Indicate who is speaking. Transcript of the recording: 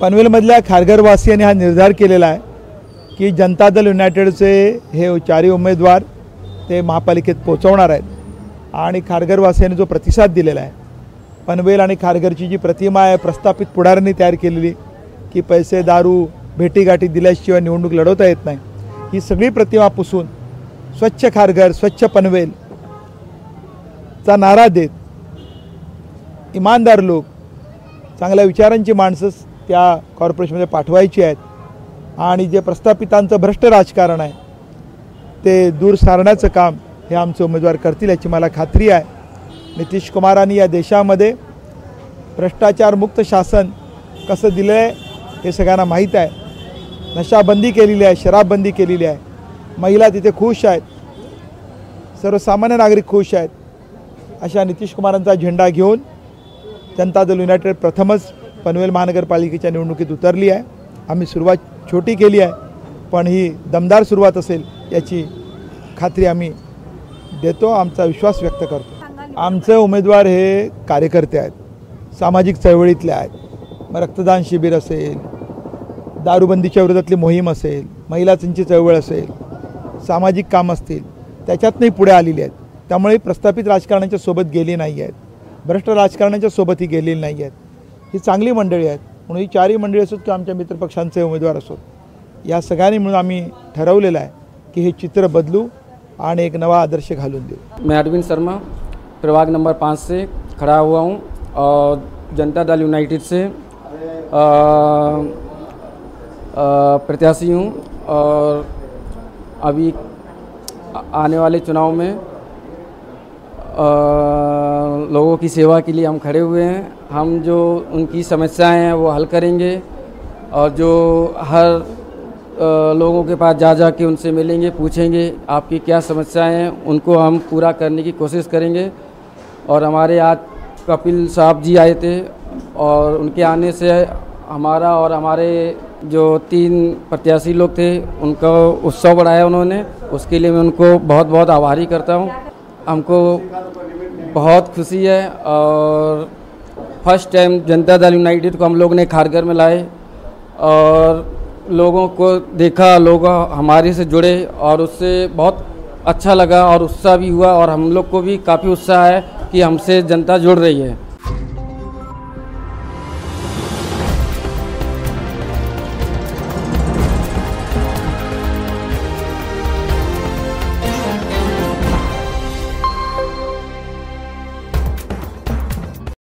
Speaker 1: पनवेलमधल्या खारघरवासियांनी हा निर्धार केलेला आहे की जनता दल युनायटेडचे हे चारही उमेदवार ते महापालिकेत पोहोचवणार आहेत आणि खारघरवासियांनी जो प्रतिसाद दिलेला आहे, पनवेल आणि खारघरची जी प्रतिमा आहे प्रस्थापित पुढाऱ्यांनी तयार केलेली की पैसे दारू भेटीगाठी दिल्याशिवाय निवडणूक लढवता येत नाही, ही सगळी प्रतिमा पुसून स्वच्छ खारघर स्वच्छ पनवेल चा नारा देत इमानदार लोक चांगल्या विचारांची माणसं त्या कॉर्पोरेशनमध्ये पाठवायची आहेत आणि जे प्रस्थापितांचं भ्रष्ट राजकारण आहे ते दूर सारण्याचं काम हे आमचे उमेदवार करतील याची मला खात्री आहे। नितीश कुमारांनी या देशामध्ये भ्रष्टाचारमुक्त शासन कसं दिलं आहे हे सगळ्यांना माहीत आहे। नशाबंदी केलेली आहे, शराबबंदी केलेली आहे, महिला तिथे खुश आहेत, सर्वसामान्य नागरिक खुश आहेत। अशा नितीश कुमारांचा झेंडा घेऊन जनता दल युनायटेड प्रथमच पनवेल महानगरपालिकेच्या निवडणुकीत उतरली आहे। आम्ही सुरुवात छोटी केली आहे पण ही दमदार सुरुवात असेल याची खात्री आम्ही देतो, आमचा विश्वास व्यक्त करतो। आमचे उमेदवार हे कार्यकर्ते आहेत, सामाजिक चळवळीतले आहेत। मग रक्तदान शिबिर असेल, दारूबंदीच्या विरोधातली मोहीम असेल, महिलांची चळवळ असेल, सामाजिक काम असतील, त्याच्यातही पुढे आलेली आहेत। त्यामुळे प्रस्थापित राजकारण्यांच्या सोबत गेली नाही आहेत, भ्रष्ट राजकारण्यांच्या सोबतही गेलेली नाही आहेत। ही चांगली मंडळी आहेत म्हणून ही चारही मंडळी असोत किंवा आमच्या मित्रपक्षांचे उमेदवार असोत, या सगळ्यांनी मिळून आम्ही ठरवलेलं आहे की हे चित्र बदलू आणि एक नवा आदर्श घालून देऊ।
Speaker 2: मैं अरविंद शर्मा प्रभाग नंबर 5 से खड़ा हुआ हूँ और जनता दल यूनाइटेड से प्रत्याशी हूँ और अभी आने वाले चुनाव में लोगों की सेवा के लिए हम खड़े हुए हैं। हम जो उनकी समस्याएं हैं वो हल करेंगे और जो हर लोगों के पास जा के उनसे मिलेंगे, पूछेंगे आपकी क्या समस्याएं हैं, उनको हम पूरा करने की कोशिश करेंगे। और हमारे आज कपिल साहब जी आए थे और उनके आने से हमारा और हमारे जो 3 प्रत्याशी लोग थे उनका उत्सव बढ़ाया उन्होंने, उसके लिए मैं उनको बहुत बहुत आभारी करता हूँ। हमको बहुत खुशी है और first time Janata Dal United को हम लोग ने खारघर में लाए और लोगों को देखा, लोग हमारे से जुड़े और उससे बहुत अच्छा लगा और उत्साह भी हुआ और हम लोग को भी काफ़ी उत्साह है कि हमसे जनता जुड़ रही है।